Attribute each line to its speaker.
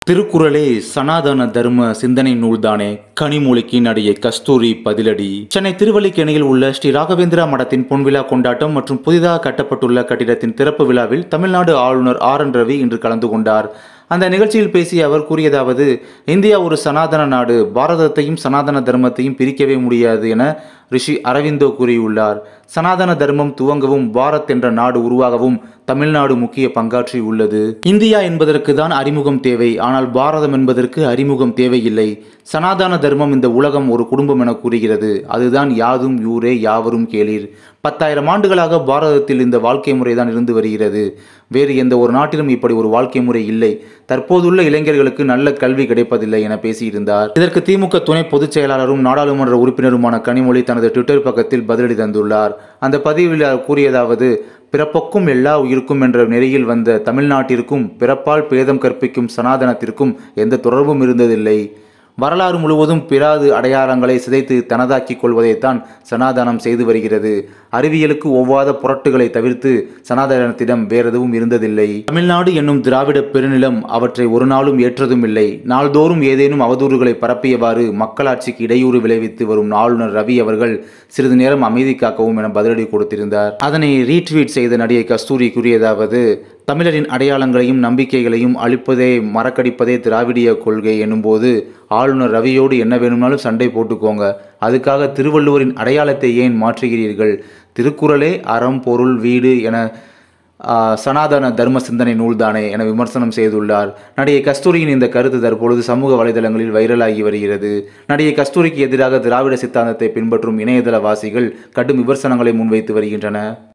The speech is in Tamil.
Speaker 1: திருக்குறளே சனாதன தர்ம சிந்தனை நூல்தானே. கனிமொழிக்கு நடிகை கஸ்தூரி பதிலடி. சென்னை திருவல்லிக்கேணியில் உள்ள ஸ்ரீ ராகவேந்திரா மடத்தின் பொன்விழா கொண்டாட்டம் மற்றும் புதிதாக கட்டப்பட்டுள்ள கட்டிடத்தின் திறப்பு விழாவில் தமிழ்நாடு ஆளுநர் ஆர்.என். ரவி இன்று கலந்து கொண்டார். அந்த நிகழ்ச்சியில் பேசிய அவர் கூறியதாவது: இந்தியா ஒரு சனாதன நாடு, பாரதத்தையும் சனாதன தர்மத்தையும் பிரிக்கவே முடியாது என ரிஷி அரவிந்தோ கூறியுள்ளார். சனாதன தர்மம் துவங்கவும் பாரத் என்ற நாடு உருவாகவும் தமிழ்நாடு முக்கிய பங்காற்றி உள்ளது. இந்தியா என்பதற்கு தான் அறிமுகம் தேவை, ஆனால் பாரதம் என்பதற்கு அறிமுகம் தேவையில்லை. சனாதன தர்மம் இந்த உலகம் ஒரு குடும்பம் என கூறுகிறது. அதுதான் யாதும் ஊரே யாவரும் கேளீர். 10,000 ஆண்டுகளாக பாரதத்தில் இந்த வாழ்க்கை முறைதான் இருந்து வருகிறது. வேறு எந்த ஒரு நாட்டிலும் இப்படி ஒரு வாழ்க்கை முறை இல்லை. தற்போதுள்ள இளைஞர்களுக்கு நல்ல கல்வி கிடைப்பதில்லை என பேசியிருந்தார். இதற்கு திமுக துணை பொதுச் செயலாளரும் நாடாளுமன்ற உறுப்பினருமான கனிமொழி தனது ட்விட்டர் பக்கத்தில் பதிலடி தந்துள்ளார். அந்த பதிவில் கூறியதாவது: பிறப்புக்கும் எல்லா உயிருக்கும் என்ற நெறியில் வந்த தமிழ்நாட்டிற்கும் பிறப்பால் பேதம் கற்பிக்கும் சனாதனத்திற்கும் எந்த தொடர்பும் இருந்ததில்லை. வரலாறு முழுவதும் பிறாது அடையாளங்களை சிதைத்து தனதாக்கிக் கொள்வதைத்தான் சனாதனம் செய்து வருகிறது. அறிவியலுக்கு ஒவ்வாத புரட்டுகளை தவிர்த்து சனாதனத்திடம் வேறெதுவும் இருந்ததில்லை. தமிழ்நாடு என்னும் திராவிட பெருநிலம் அவற்றை ஒரு நாளும் ஏற்றதும் இல்லை. நாள்தோறும் ஏதேனும் அவதூறுகளை பரப்பியவாறு மக்களாட்சிக்கு இடையூறு விளைவித்து வரும் ஆளுநர் ரவி அவர்கள் சிறிது நேரம் அமைதி காக்கவும் என பதிலடி கொடுத்திருந்தார். அதனை ரீட்வீட் செய்த நடிகை கஸ்தூரி கூறியதாவது: தமிழரின் அடையாளங்களையும் நம்பிக்கைகளையும் அழிப்பதே மறக்கடிப்பதே திராவிடிய கொள்கை எனும்போது ஆளுநர் ரவியோடு என்ன வேணும்னாலும் சண்டை போட்டுக்கோங்க. அதுக்காக திருவள்ளுவரின் அடையாளத்தை ஏன் மாற்றுகிறீர்கள்? திருக்குறளே அறம் பொருள் வீடு என சனாதன தர்ம சிந்தனை நூல்தானே என விமர்சனம் செய்துள்ளார். நடிகை கஸ்தூரியின் இந்த கருத்து தற்பொழுது சமூக வலைதளங்களில் வைரலாகி வருகிறது. நடிகை கஸ்தூரிக்கு எதிராக திராவிட சித்தாந்தத்தை பின்பற்றும் இணையதள வாசிகள் கடும் விமர்சனங்களை முன்வைத்து வருகின்றனர்.